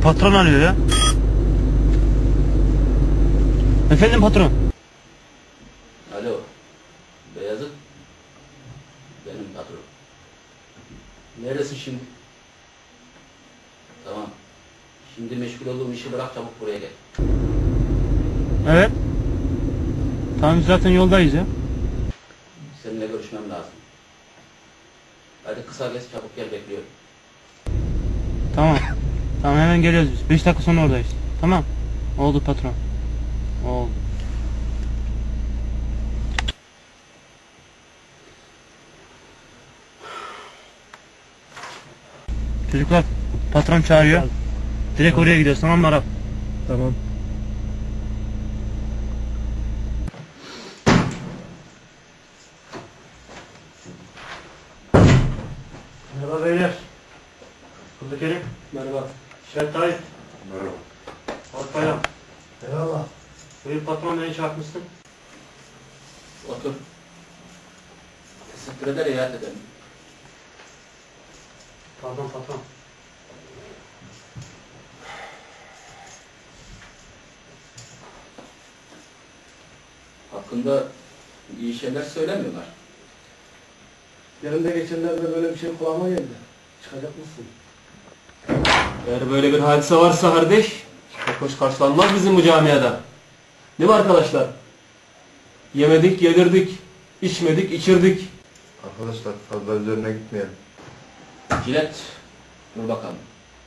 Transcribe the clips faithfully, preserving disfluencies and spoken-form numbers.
Patron arıyor ya. Efendim patron. Alo. Beyazıt. Benim patron. Neredesin şimdi? Tamam. Şimdi meşgul olduğum işi bırak, çabuk buraya gel. Evet. Tamam, zaten yoldayız ya. Seninle görüşmem lazım. Hadi kısa kes, çabuk gel, bekliyorum. Tamam. Tamam, hemen geliyoruz biz. Beş dakika sonra oradayız. Tamam. Oldu patron. Oldu. Çocuklar, patron çağırıyor. Direkt oraya gidiyoruz, tamam mı Arap? Tamam. Merhaba beyler. Kızı Kerim. Merhaba. Şerit Tayyip. Merhaba. Fuat Bayram. Eyvallah. Buyur patron, beni çağırtmışsın. Otur. Teşekkür eder, iade ederim. Pardon patron. Hakkında iyi şeyler söylemiyorlar. Benim de geçenlerde böyle bir şey kulağıma geldi. Çıkacak mısın? Eğer böyle bir hadise varsa kardeş, pek hoş karşılanmaz bizim bu camiada. Değil mi arkadaşlar? Yemedik, yedirdik, içmedik, içirdik. Arkadaşlar fazla üzerine gitmeyelim. Cilet, dur bakalım.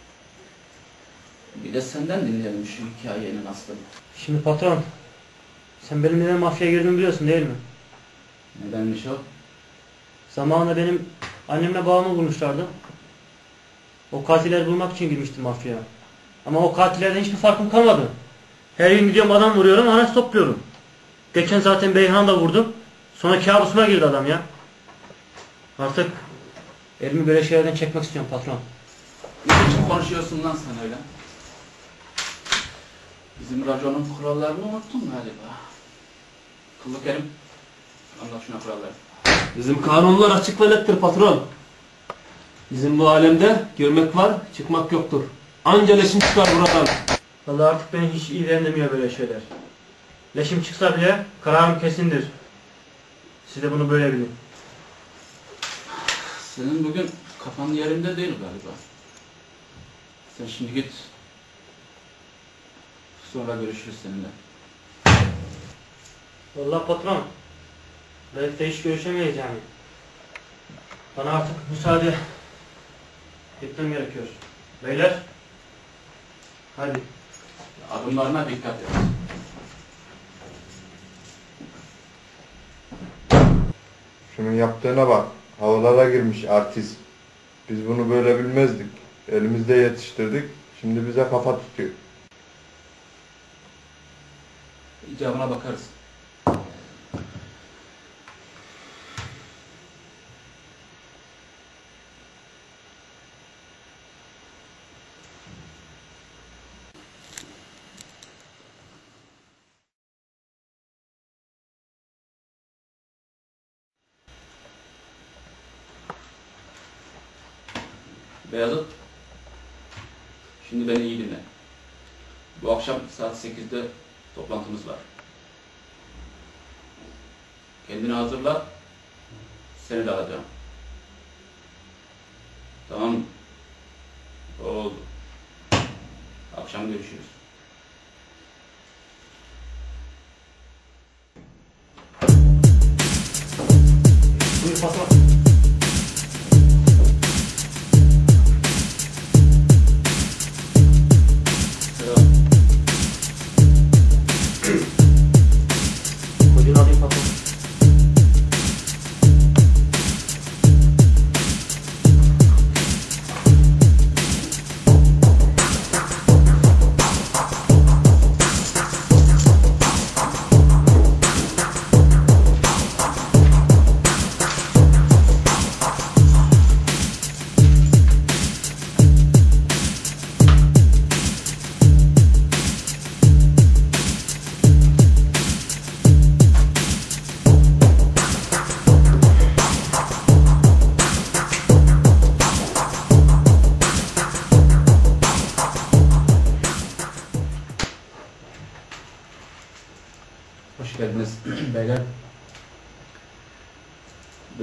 Bir de senden dinleyelim şu hikayenin aslını. Şimdi patron, sen benim neden mafyaya girdiğimi biliyorsun değil mi? Nedenmiş o? Zamanında benim annemle babamı bulmuşlardı. O katilleri bulmak için girmiştim mafyaya. Ama o katillerden hiçbir farkım kalmadı. Her gün gidiyorum, adam vuruyorum, araç topluyorum. Geçen zaten Beyhan da vurdum. Sonra kabusuma girdi adam ya. Artık elimi böyle şeylerden çekmek istiyorum patron. Ne biçim konuşuyorsun lan sen öyle? Bizim raconun kurallarını unuttun galiba. Kıllı Kerim, anlat şuna kuralları. Bizim kanunlar açık ve nettir patron. Bizim bu alemde girmek var, çıkmak yoktur. Anca leşin çıkar buradan. Vallahi artık beni hiç ilgilendirmiyor böyle şeyler. Leşim çıksa bile kararım kesindir. Siz de bunu böyle bilin. Senin bugün kafan yerinde değil galiba. Sen şimdi git. Sonra görüşürüz seninle. Vallahi patron, belki de hiç görüşemeyiz yani. Bana artık müsaade. Gitmem gerekiyor. Beyler, hadi. Adımlarına dikkat et. Şunun yaptığına bak. Havalara girmiş artist. Biz bunu böyle bilmezdik. Elimizde yetiştirdik. Şimdi bize kafa tutuyor. İcabına bakarız. Beyazıt, şimdi beni iyi dinle. Bu akşam saat sekizde toplantımız var. Kendini hazırla, seni de alacağım. Tamam mı? Oldu. Akşam görüşürüz. Buyur patron. Kodunu alayım patron.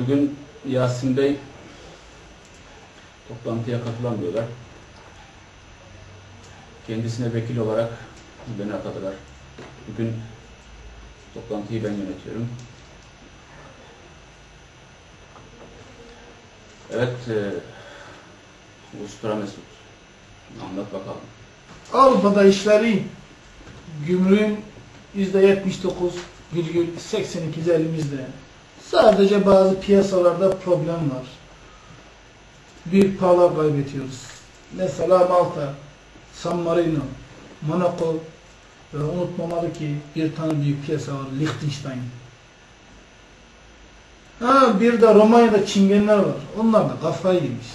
bugün Yasin Bey toplantıya katılamıyorlar. Kendisine vekil olarak beni atadılar. Bugün toplantıyı ben yönetiyorum. Evet, e, Ustura Mesut. Anlat bakalım. Avrupa'da işleri gümrüğün yüzde yetmiş dokuz virgül seksen ikisi elimizde. Sadece bazı piyasalarda problem var. Büyük paralar kaybediyoruz. Mesela Malta, San Marino, Monaco ve unutmamalı ki bir tane büyük piyasa var, Liechtenstein. Ha, bir de Romanya'da çingenler var. Onlar da kafayı yemiş.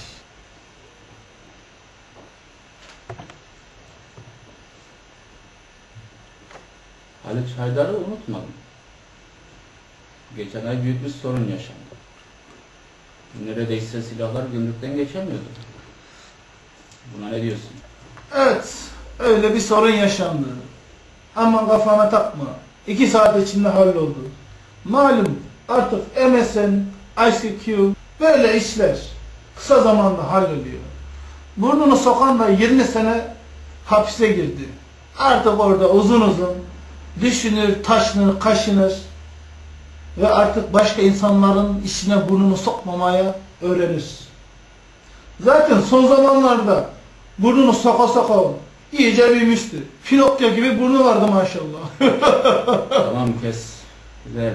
Halit Haydar'ı unutmadım. Geçen ay büyük bir sorun yaşandı. Neredeyse silahlar gümrükten geçemiyordu. Buna ne diyorsun? Evet, öyle bir sorun yaşandı. Ama kafana takma. İki saat içinde halloldu. Malum artık M S N, I C Q böyle işler kısa zamanda halloluyor. Burnunu sokan da yirmi sene hapise girdi. Artık orada uzun uzun düşünür, taşınır, kaşınır ve artık başka insanların işine burnunu sokmamaya öğrenir. Zaten son zamanlarda burnunu soka soka iyice büyümüştü. Pinokyo gibi burnu vardı maşallah. Tamam, kes. Güzel.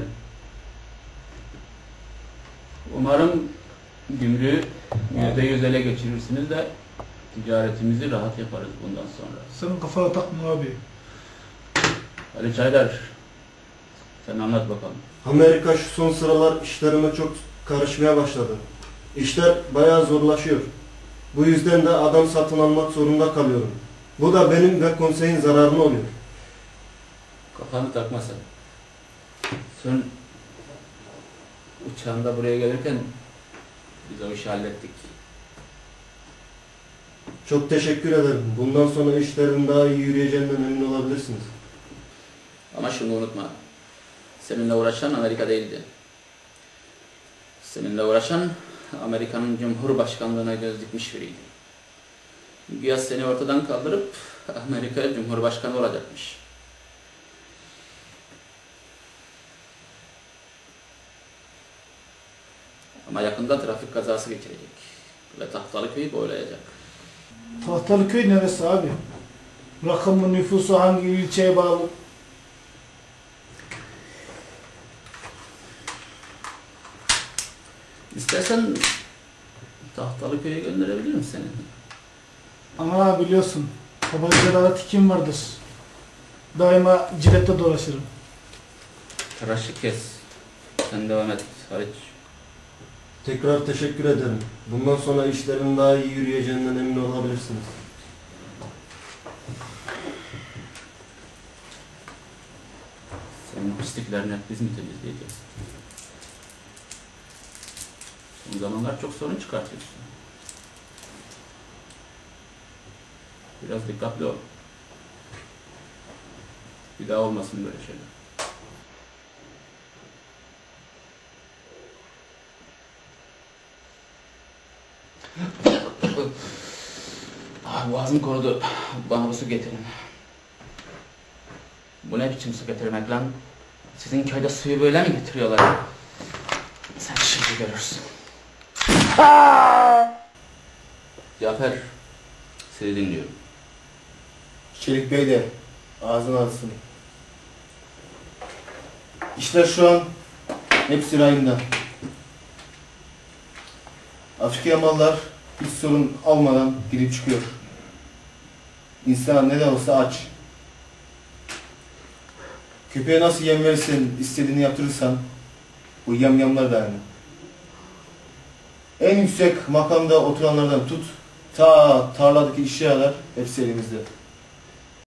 Umarım gümrüğü yüzde yüz ele geçirirsiniz de ticaretimizi rahat yaparız bundan sonra. Senin kafana takma abi. Ali Çaydar, sen anlat bakalım. Amerika şu son sıralar işlerime çok karışmaya başladı. İşler bayağı zorlaşıyor. Bu yüzden de adam satın almak zorunda kalıyorum. Bu da benim ve konseyin zararına oluyor. Kafanı takma sen. Sen uçağında buraya gelirken biz o işi hallettik. Çok teşekkür ederim. Bundan sonra işlerin daha iyi yürüyeceğinden emin olabilirsiniz. Ama şunu unutma. Seninle uğraşan Amerika değildi. Seninle uğraşan Amerika'nın Cumhurbaşkanlığına göz dikmiş biriydi. Güya seni ortadan kaldırıp Amerika'ya Cumhurbaşkanı olacakmış. Ama yakında trafik kazası geçirecek. Ve Tahtalıköy'ü boylayacak. Tahtalıköy neresi abi? Rakımı, nüfusu hangi ilçeye bağlı? İstersen Tahtalıköy'e gönderebilirim seni. Ama biliyorsun, tabancalara tikim vardır. Daima cilette dolaşırım. Tıraşı kes. Sen devam et Halit. Tekrar teşekkür ederim. Bundan sonra işlerin daha iyi yürüyeceğinden emin olabilirsiniz. Senin pisliklerini hep biz mi temizleyeceğiz? Son zamanlar çok sorun çıkartıyorsun. Biraz dikkatli ol. Bir daha olmasın böyle şeyler. Ah, boğazım kurudu. Bana bir su getirin. Bu ne biçim su getirmek lan? Sizin köyde suyu böyle mi getiriyorlar? Sen şimdi görürsün. Cafer, seni dinliyorum. Çelik Bey de ağzını alsın. İşler şu an hepsi rayında. Afrika mallar hiç sorun almadan girip çıkıyor. İnsan ne de olsa aç. Köpeğe nasıl yem verirsen, istediğini yaptırırsan bu yamyamlar da yani. En yüksek makamda oturanlardan tut, ta tarladaki işçiler hepsi elimizde.